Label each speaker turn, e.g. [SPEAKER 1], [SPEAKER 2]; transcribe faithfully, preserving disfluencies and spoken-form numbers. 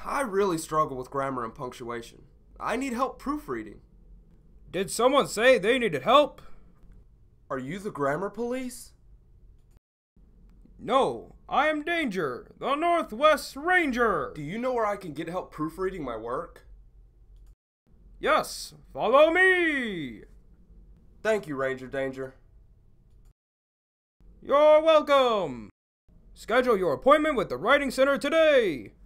[SPEAKER 1] I really struggle with grammar and punctuation. I need help proofreading.
[SPEAKER 2] Did someone say they needed help?
[SPEAKER 1] Are you the grammar police?
[SPEAKER 2] No, I am Danger, the Northwest Ranger.
[SPEAKER 1] Do you know where I can get help proofreading my work?
[SPEAKER 2] Yes, follow me.
[SPEAKER 1] Thank you, Ranger Danger.
[SPEAKER 2] You're welcome. Schedule your appointment with the Writing Center today.